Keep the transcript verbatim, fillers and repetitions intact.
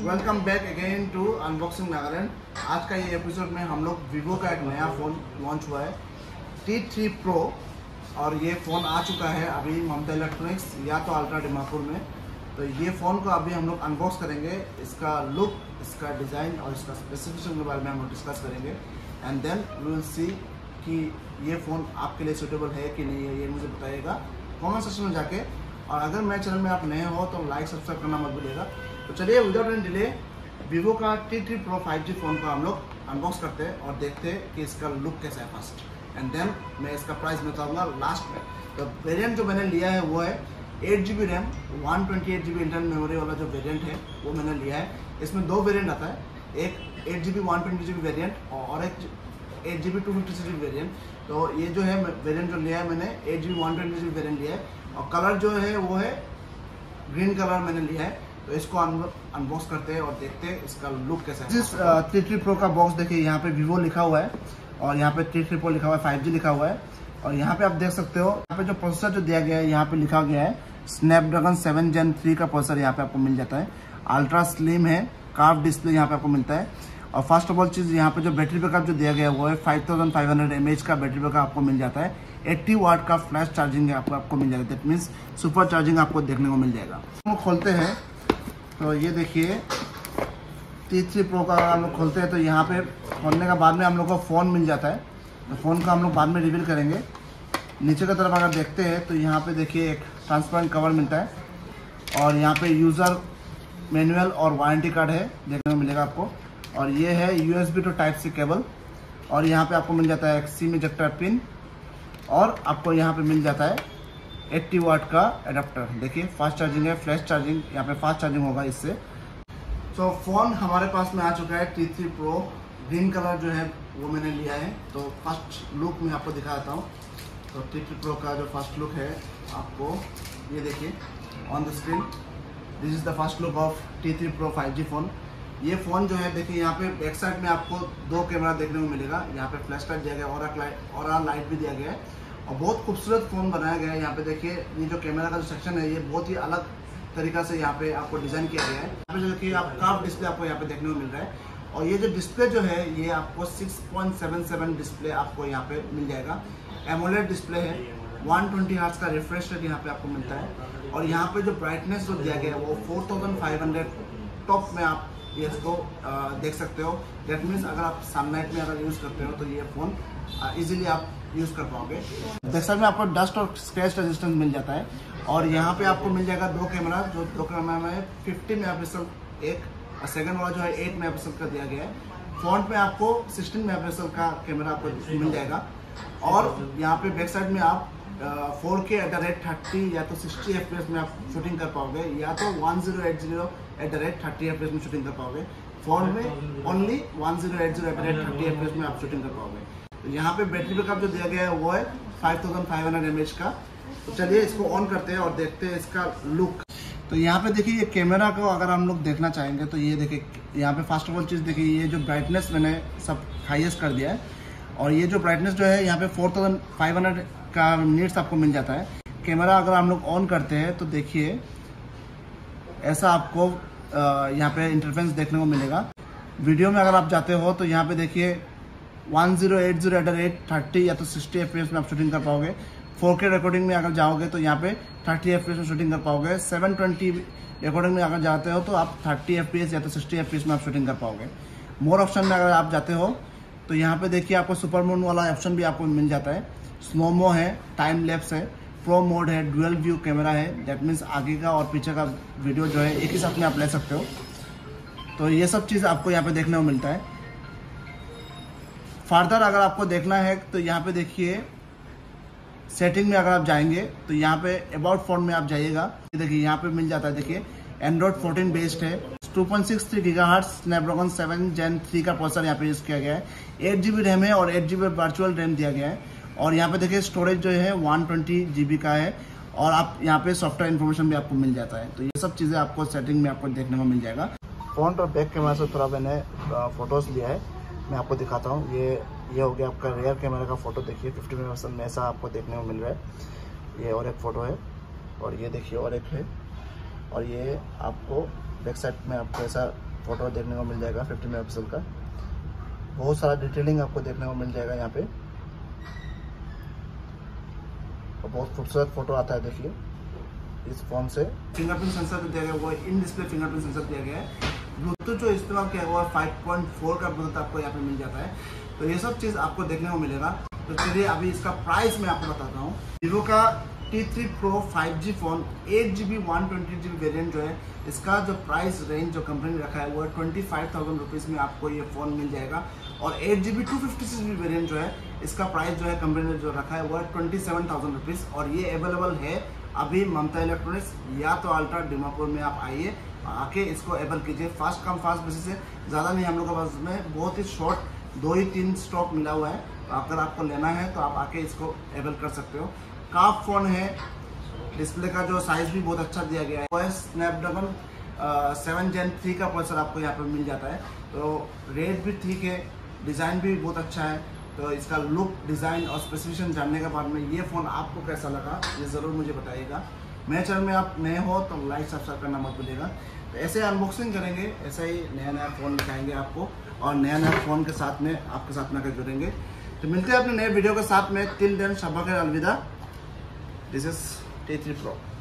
Welcome back again to unboxing Nagaland. आज का ये एपिसोड में हम लोग वीवो का एक नया फ़ोन लॉन्च हुआ है टी थ्री प्रो, और ये फ़ोन आ चुका है अभी ममता इलेक्ट्रॉनिक्स या तो अल्ट्रा दिमापुर में। तो ये फ़ोन को अभी हम लोग अनबॉक्स करेंगे, इसका लुक, इसका डिज़ाइन और इसका स्पेसिफिकेशन के बारे में हम लोग डिस्कस करेंगे and then we will see कि ये फ़ोन आपके लिए सूटेबल है कि नहीं है, ये मुझे बताइएगा कमेंट सेक्शन में जाके। और अगर मेरे चैनल में आप नए हो तो लाइक सब्सक्राइब करना मत भूलिएगा। तो चलिए विदाउट एनी डिले वीवो का T three Pro five G phone को हम लोग अनबॉक्स करते हैं और देखते हैं कि इसका लुक कैसा है फर्स्ट, एंड देन मैं इसका प्राइस बताऊंगा लास्ट में। तो वेरिएंट जो मैंने लिया है वो है eight G B RAM one twenty eight G B internal memory वाला जो वेरिएंट है वो मैंने लिया है। इसमें दो वेरिएंट आता है, एक eight G B one twenty G B variant और एक eight G B two fifty G B variant. तो ये जो है वेरियंट जो लिया है मैंने eight G B one twenty G B variant लिया है, और कलर जो है वो है ग्रीन कलर मैंने लिया है। तो इसको अनबॉक्स करते हैं और देखते हैं इसका लुक कैसा है। इस टी थ्री प्रो का बॉक्स देखिए, यहाँ पे वीवो लिखा हुआ है और यहाँ पे टी थ्री प्रो लिखा हुआ है, फाइव जी लिखा हुआ है। और यहाँ पे आप देख सकते हो यहाँ पे जो प्रोसेसर जो दिया गया है यहाँ पे लिखा गया है स्नैपड्रैगन सेवन जेन थ्री का प्रोसेसर यहाँ पे आपको मिल जाता है। अल्ट्रा स्लिम है, कार्व डिस्प्ले यहाँ पे आपको मिलता है। और फर्स्ट ऑफ ऑल चीज़ यहाँ पे जो बैटरी बैकअप जो दिया गया है वो है five thousand five hundred M H का बैटरी बैकअप आपको मिल जाता है। एट्टी वाट का फ्लैश चार्जिंग है आपको आपको मिल जाएगा, दैट मीन्स सुपर चार्जिंग आपको देखने को मिल जाएगा। हम खोलते हैं तो ये देखिए टी थ्री प्रो का हम लोग खोलते हैं तो यहाँ पे खोलने के बाद में हम लोग को फ़ोन मिल जाता है। तो फ़ोन का हम लोग बाद में रिवील करेंगे। नीचे की तरफ अगर देखते हैं तो यहाँ पे देखिए एक ट्रांसपेरेंट कवर मिलता है और यहाँ पे यूज़र मैनुअल और वारंटी कार्ड है देखने को मिलेगा आपको। और ये है USB to type C cable, और यहाँ पे आपको मिल जाता है एक सिम इजेक्टर पिन, और आपको यहाँ पे मिल जाता है एट्टी वाट का एडाप्टर। देखिए फास्ट चार्जिंग है, फ्लैश चार्जिंग, यहाँ पे फास्ट चार्जिंग होगा इससे। तो फ़ोन हमारे पास में आ चुका है T three Pro, green colour जो है वो मैंने लिया है। तो फर्स्ट लुक मैं आपको दिखाता हूँ। तो टी थ्री प्रो का जो फर्स्ट लुक है आपको ये देखिए on the screen, this is the first look of T three Pro five G phone. ये फ़ोन जो है देखिए यहाँ पे बैक साइड में आपको दो कैमरा देखने को मिलेगा। यहाँ पे फ्लैश लाइट दिया गया है, और लाइट और लाइट भी दिया गया है, और बहुत खूबसूरत फ़ोन बनाया गया है। यहाँ पे देखिए ये जो कैमरा का जो सेक्शन है ये बहुत ही अलग तरीका से यहाँ पे आपको डिज़ाइन किया गया है। यहाँ पे जो देखिए आप कर्व डिस्प्ले आपको यहाँ पे देखने को मिल रहा है, और ये जो डिस्प्ले जो है ये आपको six point seven seven display आपको यहाँ पे मिल जाएगा। एमोलेड डिस्प्ले है, वन ट्वेंटी हर्ट्ज का रिफ्रेश रेट यहाँ पे आपको मिलता है। और यहाँ पे जो ब्राइटनेस जो दिया गया है वो four thousand five hundred top में आप ये इसको देख सकते हो। दैट मीन्स अगर आप सनलाइट में अगर यूज़ करते हो तो ये फ़ोन इजीली आप यूज़ कर पाओगे। बैक साइड में आपको डस्ट और स्क्रैच रेजिस्टेंस मिल जाता है, और यहाँ पे आपको मिल जाएगा दो कैमरा, जो दो कैमरा में फिफ्टी मेगा पिक्सल एक, और सेकंड वाला जो है एट मेगा पिक्सल का दिया गया है। फ्रंट में आपको सिक्सटीन मेगा पिक्सल का कैमरा आपको मिल जाएगा, और यहाँ पे बैक साइड में आप फोर के एट द रेट थर्टी या तो सिक्सटी एफ पी एस में आप शूटिंग कर पाओगे, या तो one zero eight zero at the rate thirty F P S में शूटिंग कर पाओगे। फ्रंट में only one zero eight zero at the rate thirty F P S में आप शूटिंग कर पाओगे। तो यहाँ पे बैटरी बैकअप जो दिया गया है वो है five thousand five hundred M H का। तो चलिए इसको ऑन करते हैं और देखते हैं इसका लुक। तो यहाँ पे देखिए ये कैमरा को अगर हम लोग देखना चाहेंगे तो ये देखिए यहाँ पे फर्स्ट ऑफ ऑल चीज़ देखिए, ये जो ब्राइटनेस मैंने सब हाईएस्ट कर दिया है, और ये जो ब्राइटनेस जो है यहाँ पे फोर थाउजेंड फाइव हंड्रेड का नीट्स आपको मिल जाता है। कैमरा अगर हम लोग ऑन करते हैं तो देखिए ऐसा आपको यहाँ पे इंटरफेरेंस देखने को मिलेगा। वीडियो में अगर आप जाते हो तो यहाँ पे देखिए one zero eight zero at the rate thirty या तो सिक्सटी एफ पी एस में आप शूटिंग कर पाओगे। फोर के रिकॉर्डिंग में अगर जाओगे तो यहाँ पे थर्टी एफ पी एस में शूटिंग कर पाओगे। सेवन ट्वेंटी रिकॉर्डिंग में अगर जाते हो तो आप थर्टी एफ पी एस या तो सिक्सटी एफ पी एस में आप शूटिंग कर पाओगे। मोर ऑप्शन में अगर आप जाते हो तो यहाँ पे देखिए आपको सुपर मोड वाला ऑप्शन भी आपको मिल जाता है। स्लोमो है, टाइम लैप्स है, प्रो मोड है, डुअल व्यू कैमरा है, दैट मीन्स आगे का और पीछे का वीडियो जो है एक ही साथ में आप ले सकते हो। तो ये सब चीज़ आपको यहाँ पे देखने को मिलता है। फर्दर अगर आपको देखना है तो यहाँ पे देखिए सेटिंग में अगर आप जाएंगे तो यहाँ पे अबाउट फोन में आप जाइएगा, देखिए यहाँ पे मिल जाता है। देखिए एंड्रॉइड फोर्टीन बेस्ड है, two point six three gigahertz Snapdragon seven Gen three का प्रोसेसर यहाँ पे यूज़ किया गया है। एट जी बी रैम है और eight G B virtual RAM दिया गया है। और यहाँ पे देखिए स्टोरेज जो है वन ट्वेंटी जी बी का है, और आप यहाँ पे सॉफ्टवेयर इन्फॉर्मेशन भी आपको मिल जाता है। तो ये सब चीज़ें आपको सेटिंग में आपको देखने को मिल जाएगा। फ्रंट और बैक कैमरा से थोड़ा मैंने फोटोज़ लिया है, मैं आपको दिखाता हूँ। ये ये हो गया आपका रियर कैमरा का फोटो, देखिए फिफ्टी मेगा पिक्सल में ऐसा आपको देखने को मिल रहा है। ये और एक फ़ोटो है, और ये देखिए और एक है, और ये आपको बैक साइड में आपको ऐसा फोटो देखने को मिल जाएगा फिफ्टी मेगा पिक्सल का। बहुत सारा डिटेलिंग आपको देखने को मिल जाएगा यहाँ पे, और बहुत खूबसूरत फोटो आता है। देखिए इस फोन से फिंगरप्रिंट सेंसर दिया गया हुआ है, इन डिस्प्ले फिंगरप्रिंट सेंसर दिया गया है। ब्लूटूथ जो इस्तेमाल किया हुआ है फाइव पॉइंट फोर का ब्लूटूथ आपको यहाँ पे मिल जाता है। तो ये सब चीज़ आपको देखने को मिलेगा। तो चलिए अभी इसका प्राइस मैं आपको बताता हूँ। वीवो का T three Pro five G phone eight G B one twenty G B variant जो है, इसका जो प्राइस रेंज जो कंपनी ने रखा है वो है ट्वेंटी फाइव थाउजेंड रुपीज़ में आपको ये फ़ोन मिल जाएगा। और eight G B two fifty six G B variant जो है, इसका प्राइस जो है कंपनी ने जो रखा है वो है ट्वेंटी सेवन थाउजेंड रुपीज़। और ये अवेलेबल है अभी ममता इलेक्ट्रॉनिक्स या तो अल्ट्रा डिमापुर में। आप आइए, आके इसको एबल कीजिए। फास्ट कम फास्ट बेसिस से, ज़्यादा नहीं हम लोग के पास में, बहुत ही शॉर्ट दो ही तीन स्टॉक मिला हुआ है। तो अगर आपको लेना है तो आप आके इसको एबल कर सकते हो। काफ फ़ोन है, डिस्प्ले का जो साइज़ भी बहुत अच्छा दिया गया है। वो है स्नैपड्रैगन सेवन जेन थ्री का प्रोसेसर आपको यहाँ पर मिल जाता है। तो रेट भी ठीक है, डिज़ाइन भी बहुत अच्छा है। तो इसका लुक, डिज़ाइन और स्पेसिफिकेशन जानने के बाद में ये फ़ोन आपको कैसा लगा ये ज़रूर मुझे बताइएगा। मेरे चैनल में आप नए हो तो लाइक सब्सक्राइब करना मत भूलिएगा। तो ऐसे अनबॉक्सिंग करेंगे, ऐसा ही नया नया फ़ोन दिखाएंगे आपको, और नया नया फ़ोन के साथ में आपके साथ में जुड़ेंगे। तो मिलते हैं अपने नए वीडियो के साथ में। टिल देन शब्बा खैर, अलविदा। This is T three pro.